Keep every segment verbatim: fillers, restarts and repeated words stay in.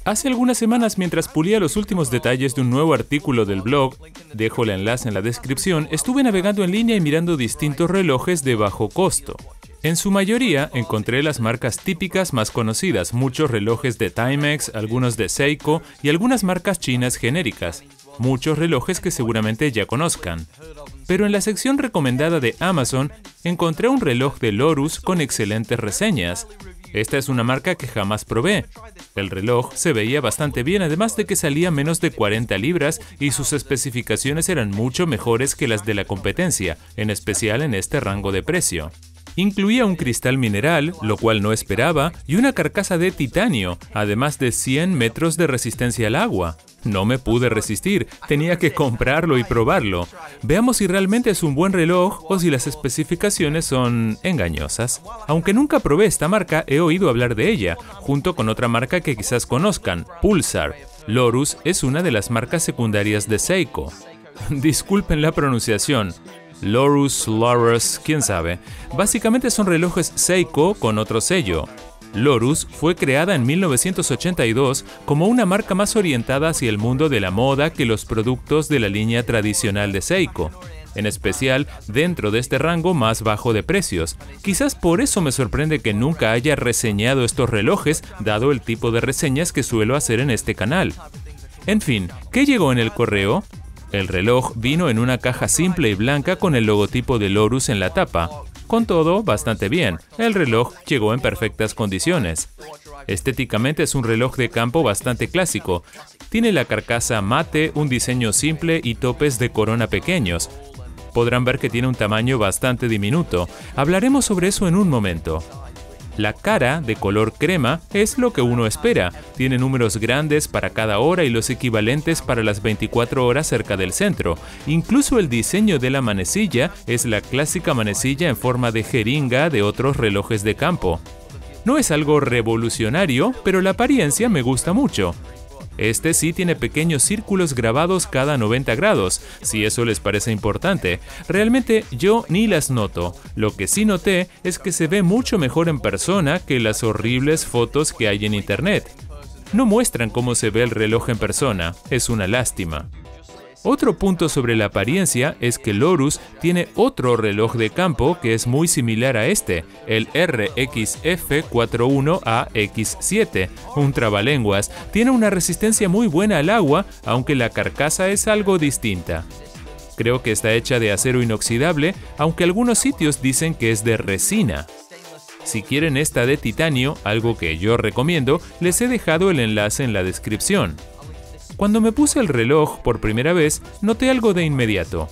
Hace algunas semanas, mientras pulía los últimos detalles de un nuevo artículo del blog, dejo el enlace en la descripción, estuve navegando en línea y mirando distintos relojes de bajo costo. En su mayoría encontré las marcas típicas más conocidas, muchos relojes de Timex, algunos de Seiko y algunas marcas chinas genéricas. Muchos relojes que seguramente ya conozcan. Pero en la sección recomendada de Amazon encontré un reloj de Lorus con excelentes reseñas. Esta es una marca que jamás probé. El reloj se veía bastante bien, además de que salía menos de cuarenta libras y sus especificaciones eran mucho mejores que las de la competencia, en especial en este rango de precio. Incluía un cristal mineral, lo cual no esperaba, y una carcasa de titanio, además de cien metros de resistencia al agua. No me pude resistir, tenía que comprarlo y probarlo. Veamos si realmente es un buen reloj o si las especificaciones son engañosas. Aunque nunca probé esta marca, he oído hablar de ella, junto con otra marca que quizás conozcan, Pulsar. Lorus es una de las marcas secundarias de Seiko. Disculpen la pronunciación. Lorus, Lorus, quién sabe. Básicamente son relojes Seiko con otro sello. Lorus fue creada en mil novecientos ochenta y dos como una marca más orientada hacia el mundo de la moda que los productos de la línea tradicional de Seiko, en especial dentro de este rango más bajo de precios. Quizás por eso me sorprende que nunca haya reseñado estos relojes, dado el tipo de reseñas que suelo hacer en este canal. En fin, ¿qué llegó en el correo? El reloj vino en una caja simple y blanca con el logotipo de Lorus en la tapa. Con todo, bastante bien. El reloj llegó en perfectas condiciones. Estéticamente es un reloj de campo bastante clásico. Tiene la carcasa mate, un diseño simple y topes de corona pequeños. Podrán ver que tiene un tamaño bastante diminuto. Hablaremos sobre eso en un momento. La cara, de color crema, es lo que uno espera. Tiene números grandes para cada hora y los equivalentes para las veinticuatro horas cerca del centro. Incluso el diseño de la manecilla es la clásica manecilla en forma de jeringa de otros relojes de campo. No es algo revolucionario, pero la apariencia me gusta mucho. Este sí tiene pequeños círculos grabados cada noventa grados, si eso les parece importante. Realmente yo ni las noto. Lo que sí noté es que se ve mucho mejor en persona que las horribles fotos que hay en internet. No muestran cómo se ve el reloj en persona, es una lástima. Otro punto sobre la apariencia es que Lorus tiene otro reloj de campo que es muy similar a este, el R X F cuarenta y uno A X siete, un trabalenguas. Tiene una resistencia muy buena al agua, aunque la carcasa es algo distinta. Creo que está hecha de acero inoxidable, aunque algunos sitios dicen que es de resina. Si quieren esta de titanio, algo que yo recomiendo, les he dejado el enlace en la descripción. Cuando me puse el reloj por primera vez, noté algo de inmediato.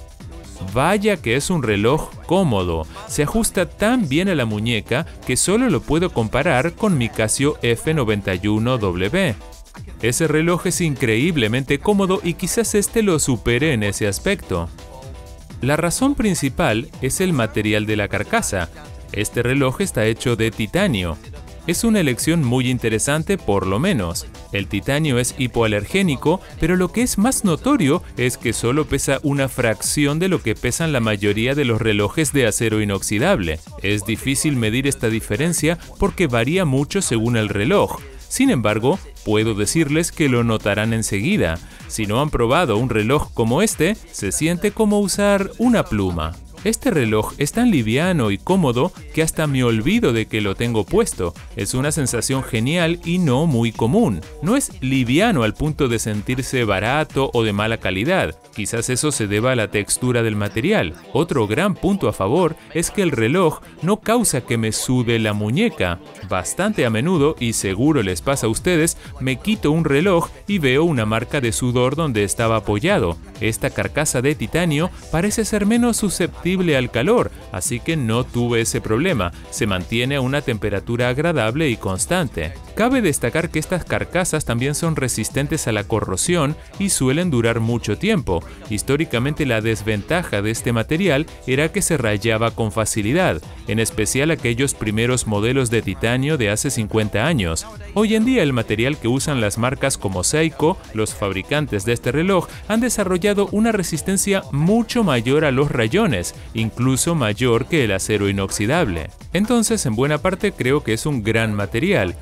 Vaya que es un reloj cómodo, se ajusta tan bien a la muñeca que solo lo puedo comparar con mi Casio F noventa y uno W. Ese reloj es increíblemente cómodo y quizás este lo supere en ese aspecto. La razón principal es el material de la carcasa. Este reloj está hecho de titanio. Es una elección muy interesante por lo menos. El titanio es hipoalergénico, pero lo que es más notorio es que solo pesa una fracción de lo que pesan la mayoría de los relojes de acero inoxidable. Es difícil medir esta diferencia porque varía mucho según el reloj. Sin embargo, puedo decirles que lo notarán enseguida. Si no han probado un reloj como este, se siente como usar una pluma. Este reloj es tan liviano y cómodo que hasta me olvido de que lo tengo puesto. Es una sensación genial y no muy común. No es liviano al punto de sentirse barato o de mala calidad. Quizás eso se deba a la textura del material. Otro gran punto a favor es que el reloj no causa que me sude la muñeca. Bastante a menudo, y seguro les pasa a ustedes, me quito un reloj y veo una marca de sudor donde estaba apoyado. Esta carcasa de titanio parece ser menos susceptible al calor, así que no tuve ese problema. Se mantiene a una temperatura agradable y constante. Cabe destacar que estas carcasas también son resistentes a la corrosión y suelen durar mucho tiempo. Históricamente la desventaja de este material era que se rayaba con facilidad, en especial aquellos primeros modelos de titanio de hace cincuenta años. Hoy en día el material que usan las marcas como Seiko, los fabricantes de este reloj, han desarrollado una resistencia mucho mayor a los rayones, incluso mayor que el acero inoxidable. Entonces, en buena parte creo que es un gran material, pero si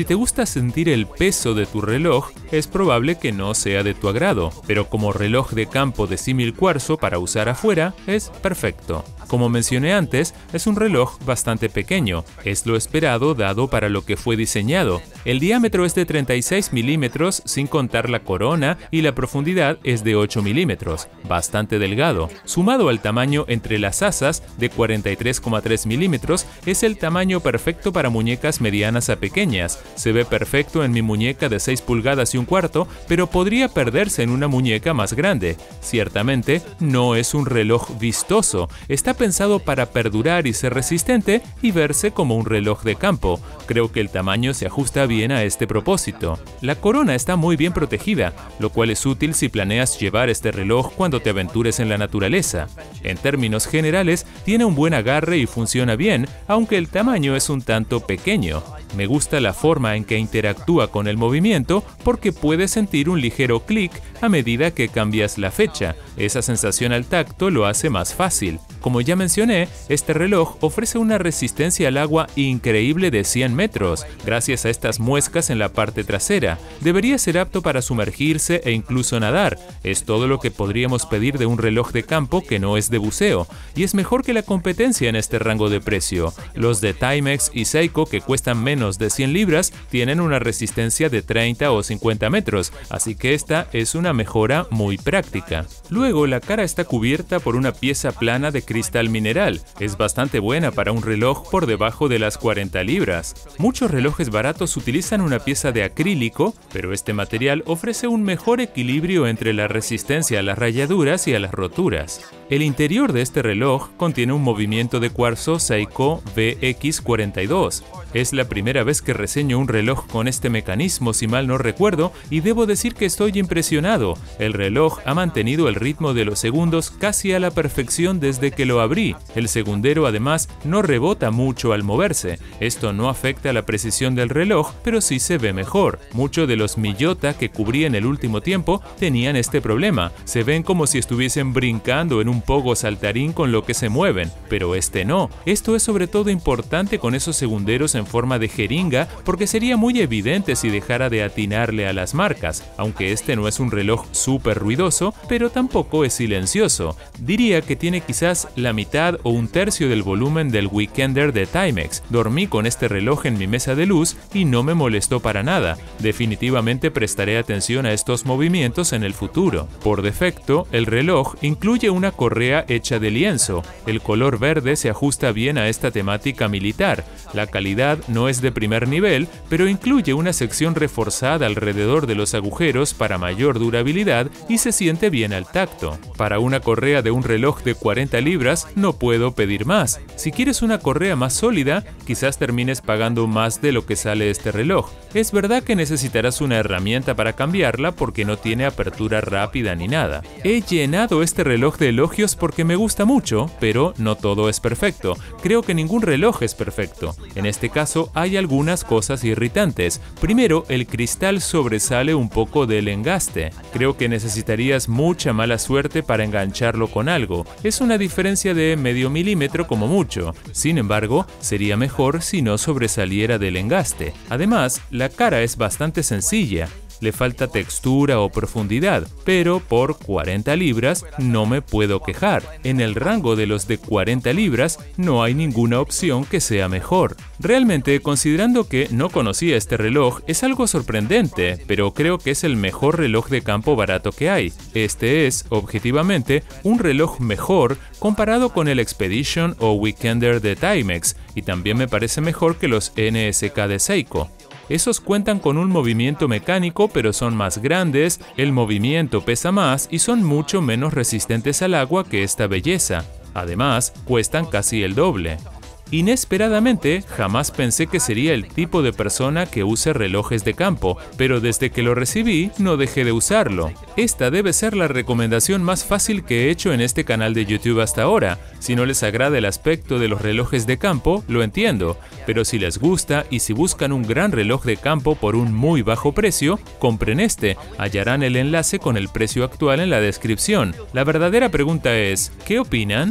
te gusta sentir el peso de tu reloj, es probable que no sea de tu agrado, pero como reloj de campo de símil cuarzo para usar afuera, es perfecto. Como mencioné antes, es un reloj bastante pequeño, es lo esperado dado para lo que fue diseñado. El diámetro es de treinta y seis milímetros sin contar la corona y la profundidad es de ocho milímetros, bastante delgado. Sumado al tamaño entre las asas de cuarenta y tres coma tres milímetros, es el tamaño perfecto para muñecas medianas a pequeñas. Se ve perfecto en mi muñeca de seis pulgadas y un cuarto, pero podría perderse en una muñeca más grande. Ciertamente, no es un reloj vistoso, está pensado para perdurar y ser resistente y verse como un reloj de campo. Creo que el tamaño se ajusta bien a este propósito. La corona está muy bien protegida, lo cual es útil si planeas llevar este reloj cuando te aventures en la naturaleza. En términos generales, tiene un buen agarre y funciona bien, aunque el tamaño es un tanto pequeño. Me gusta la forma en que interactúa con el movimiento porque puedes sentir un ligero clic a medida que cambias la fecha. Esa sensación al tacto lo hace más fácil. Como ya mencioné, este reloj ofrece una resistencia al agua increíble de cien metros, gracias a estas muescas en la parte trasera. Debería ser apto para sumergirse e incluso nadar. Es todo lo que podríamos pedir de un reloj de campo que no es de buceo, y es mejor que la competencia en este rango de precio. Los de Timex y Seiko, que cuestan menos de cien libras, tienen una resistencia de treinta o cincuenta metros, así que esta es una mejora muy práctica. Luego, la cara está cubierta por una pieza plana de cristal mineral. Es bastante buena para un reloj por debajo de las cuarenta libras. Muchos relojes baratos utilizan una pieza de acrílico, pero este material ofrece un mejor equilibrio entre la resistencia a las rayaduras y a las roturas. El interior de este reloj contiene un movimiento de cuarzo Seiko V X cuarenta y dos. Es la primera vez que reseño un reloj con este mecanismo, si mal no recuerdo, y debo decir que estoy impresionado. El reloj ha mantenido el ritmo de los segundos casi a la perfección desde que lo abrí. El segundero además no rebota mucho al moverse. Esto no afecta la precisión del reloj, pero sí se ve mejor. Muchos de los Miyota que cubrí en el último tiempo tenían este problema. Se ven como si estuviesen brincando en un pogo saltarín con lo que se mueven, pero este no. Esto es sobre todo importante con esos segunderos en forma de jeringa, porque sería muy evidente si dejara de atinarle a las marcas, aunque este no es un reloj súper ruidoso, pero tampoco es silencioso. Diría que tiene quizás la mitad o un tercio del volumen del Weekender de Timex. Dormí con este reloj en mi mesa de luz y no me molestó para nada. Definitivamente prestaré atención a estos movimientos en el futuro. Por defecto, el reloj incluye una correa hecha de lienzo. El color verde se ajusta bien a esta temática militar. La calidad no es de primer nivel, pero incluye una sección reforzada alrededor de los agujeros para mayor durabilidad y se siente bien al tacto. Para una correa de un reloj de cuarenta libras no puedo pedir más. Si quieres una correa más sólida, quizás termines pagando más de lo que sale este reloj. Es verdad que necesitarás una herramienta para cambiarla porque no tiene apertura rápida ni nada. He llenado este reloj de elogios porque me gusta mucho, pero no todo es perfecto. Creo que ningún reloj es perfecto. En este caso hay algunas cosas irritantes. Primero, el cristal sobresale un poco del engaste. Creo que necesitarías mucha mala suerte para engancharlo con algo. Es una diferencia de medio milímetro como mucho. Sin embargo, sería mejor si no sobresaliera del engaste. Además, la cara es bastante sencilla. Le falta textura o profundidad, pero por cuarenta libras no me puedo quejar. En el rango de los de cuarenta libras no hay ninguna opción que sea mejor. Realmente, considerando que no conocía este reloj, es algo sorprendente, pero creo que es el mejor reloj de campo barato que hay. Este es, objetivamente, un reloj mejor comparado con el Expedition o Weekender de Timex, y también me parece mejor que los N S K de Seiko. Esos cuentan con un movimiento mecánico, pero son más grandes, el movimiento pesa más y son mucho menos resistentes al agua que esta belleza. Además, cuestan casi el doble. Inesperadamente, jamás pensé que sería el tipo de persona que use relojes de campo, pero desde que lo recibí, no dejé de usarlo. Esta debe ser la recomendación más fácil que he hecho en este canal de YouTube hasta ahora. Si no les agrada el aspecto de los relojes de campo, lo entiendo, pero si les gusta y si buscan un gran reloj de campo por un muy bajo precio, compren este. Hallarán el enlace con el precio actual en la descripción. La verdadera pregunta es, ¿qué opinan?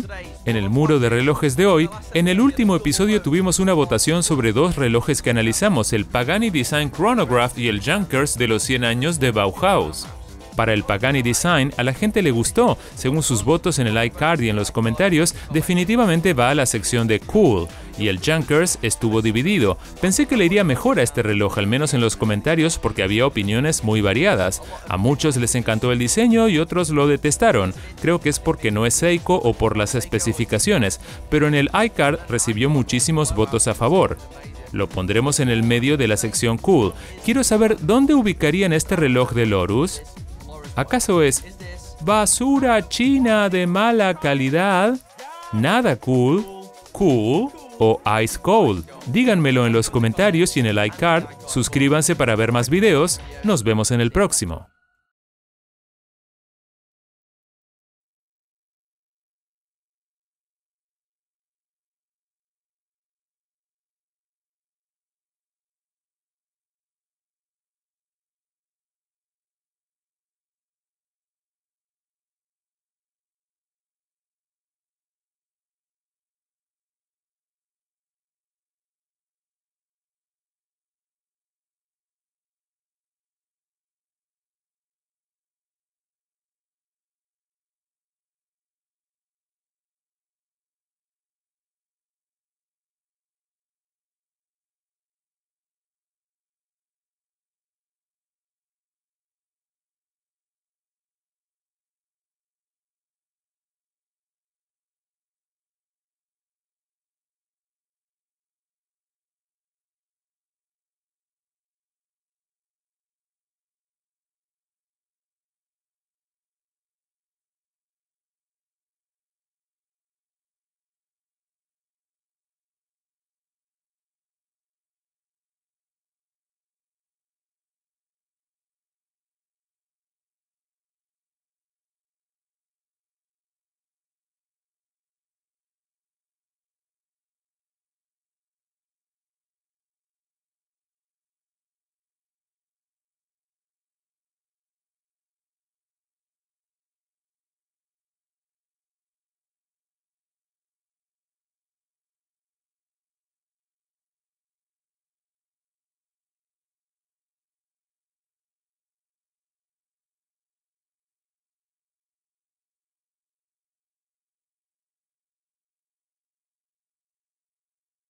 En el muro de relojes de hoy, en el último episodio tuvimos una votación sobre dos relojes que analizamos, el Pagani Design Chronograph y el Junkers de los cien años de Bauhaus. Para el Pagani Design, a la gente le gustó. Según sus votos en el iCard y en los comentarios, definitivamente va a la sección de Cool. Y el Junkers estuvo dividido. Pensé que le iría mejor a este reloj, al menos en los comentarios, porque había opiniones muy variadas. A muchos les encantó el diseño y otros lo detestaron. Creo que es porque no es Seiko o por las especificaciones, pero en el iCard recibió muchísimos votos a favor. Lo pondremos en el medio de la sección Cool. Quiero saber dónde ubicarían este reloj de Lorus. ¿Acaso es basura china de mala calidad? ¿Nada cool? ¿Cool? ¿O ice cold? Díganmelo en los comentarios y en el iCard. Suscríbanse para ver más videos. Nos vemos en el próximo.